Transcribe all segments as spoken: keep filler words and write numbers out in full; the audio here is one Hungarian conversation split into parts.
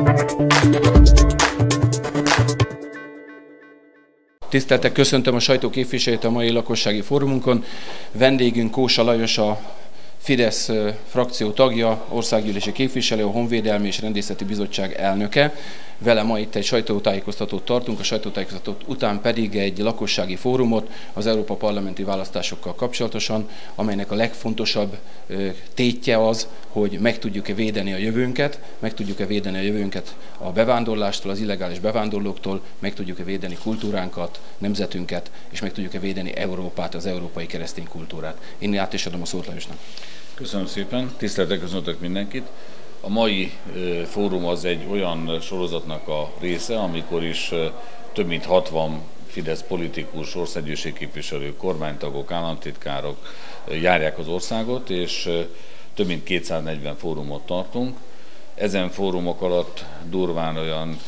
Tiszteltek, köszöntöm a sajtó képviselőt a mai lakossági fórumunkon. Vendégünk Kósa Lajos, a Fidesz frakció tagja, országgyűlési képviselő, a Honvédelmi és Rendészeti Bizottság elnöke. Vele ma itt egy sajtótájékoztatót tartunk, a sajtótájékoztatót után pedig egy lakossági fórumot az Európa parlamenti választásokkal kapcsolatosan, amelynek a legfontosabb tétje az, hogy meg tudjuk-e védeni a jövőnket, meg tudjuk-e védeni a jövőnket a bevándorlástól, az illegális bevándorlóktól, meg tudjuk-e védeni kultúránkat, nemzetünket, és meg tudjuk-e védeni Európát, az európai keresztény kultúrát. Én át is adom a szót Lajosnak. Köszönöm szépen, tiszteltek, köszöntök mindenkit. A mai fórum az egy olyan sorozatnak a része, amikor is több mint hatvan Fidesz politikus, országgyűlési képviselők, kormánytagok, államtitkárok járják az országot, és több mint kétszáznegyven fórumot tartunk. Ezen fórumok alatt durván olyan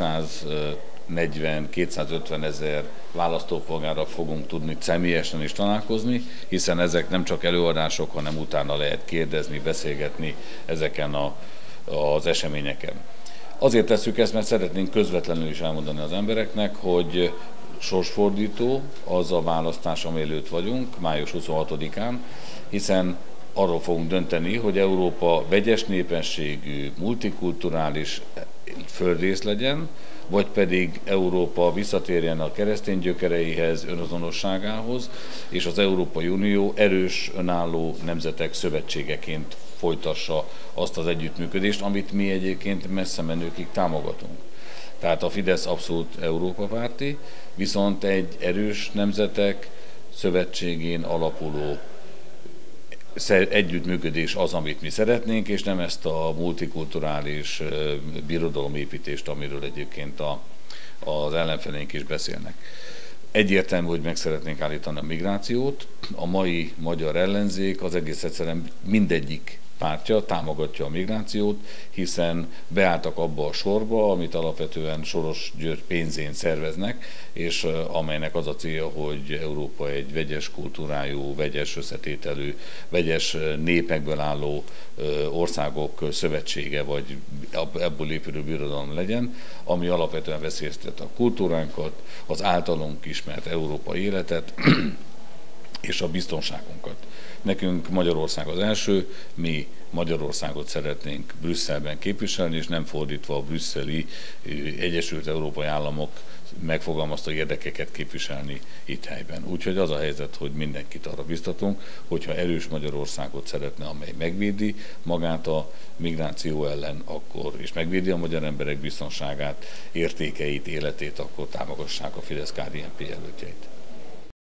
kétszáznegyven-kétszázötven ezer választópolgárral fogunk tudni személyesen is találkozni, hiszen ezek nem csak előadások, hanem utána lehet kérdezni, beszélgetni ezeken a, az eseményeken. Azért tesszük ezt, mert szeretnénk közvetlenül is elmondani az embereknek, hogy sorsfordító az a választás, ami előtt vagyunk, május huszonhatodikán, hiszen arról fogunk dönteni, hogy Európa vegyes népességű, multikulturális földrész legyen, vagy pedig Európa visszatérjen a keresztény gyökereihez, önazonosságához, és az Európai Unió erős, önálló nemzetek szövetségeként folytassa azt az együttműködést, amit mi egyébként messze menőkig támogatunk. Tehát a Fidesz abszolút Európa párti, viszont egy erős nemzetek szövetségén alapuló együttműködés az, amit mi szeretnénk, és nem ezt a multikulturális birodalomépítést, amiről egyébként a, az ellenfeleink is beszélnek. Egyértelmű, hogy meg szeretnénk állítani a migrációt. A mai magyar ellenzék az egész egyszerűen mindegyik pártja támogatja a migrációt, hiszen beálltak abba a sorba, amit alapvetően Soros György pénzén szerveznek, és amelynek az a célja, hogy Európa egy vegyes kultúrájú, vegyes összetételű, vegyes népekből álló országok szövetsége, vagy ebből épülő birodalom legyen, ami alapvetően veszélyezteti a kultúránkat, az általunk ismert európai életet, és a biztonságunkat. Nekünk Magyarország az első, mi Magyarországot szeretnénk Brüsszelben képviselni, és nem fordítva a brüsszeli Egyesült Európai Államok megfogalmazta érdekeket képviselni itt helyben. Úgyhogy az a helyzet, hogy mindenkit arra biztatunk, hogyha erős Magyarországot szeretne, amely megvédi magát a migráció ellen, akkor, és megvédi a magyar emberek biztonságát, értékeit, életét, akkor támogassák a Fidesz-ká dé en pé jelöltjeit.